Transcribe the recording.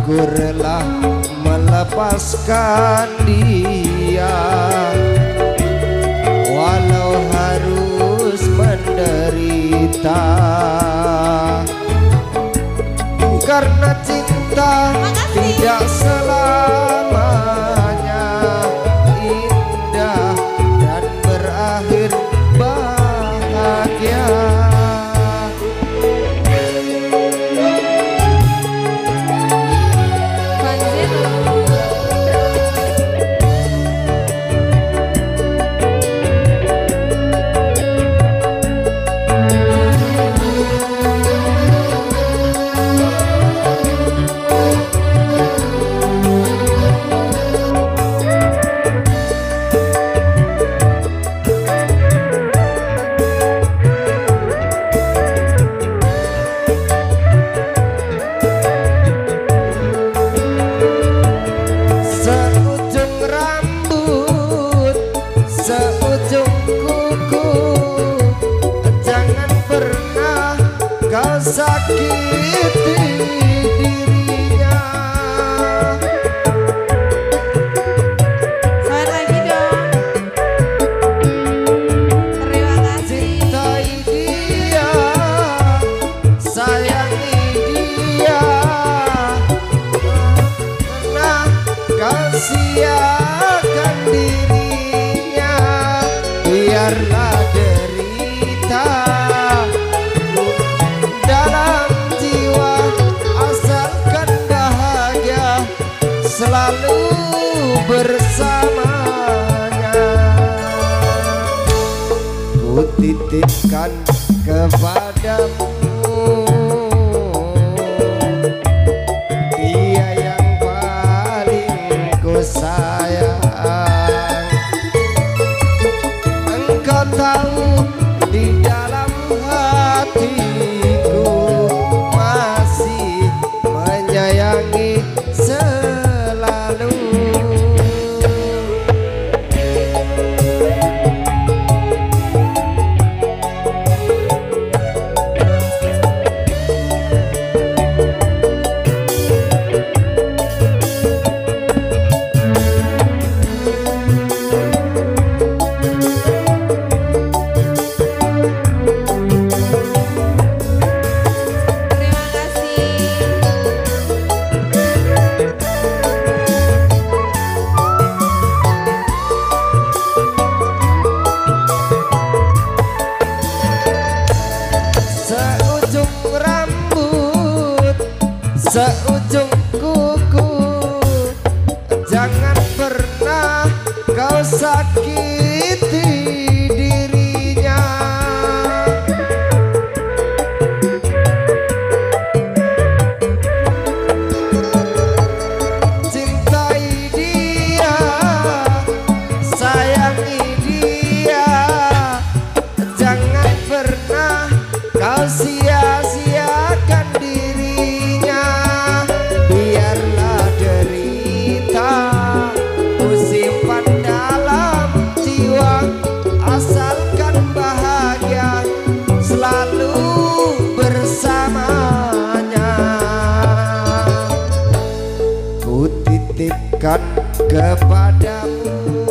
Ku rela melepaskan dia walau harus menderita, karena cinta tidak selamanya indah dan berakhir bahagia. Sakiti dirinya. Selamat lagi dong. Terima kasih. Cintai dia, sayangi dia, pernah kasihakan dirinya. Biarlah derita dalam jiwa, asalkan bahagia selalu bersamanya. Ku titipkan kepadamu dia yang paling ku sayang. Engkau tahu di dalam hatiku masih menyayangi selalu. Seujung kuku, jangan pernah kau sakiti dirinya. Cintai dia, sayangi dia, jangan pernah kau sia-siakan dirinya. Biarlah derita ku simpan dalam jiwa, asalkan bahagia selalu bersamanya. Ku titipkan kepadamu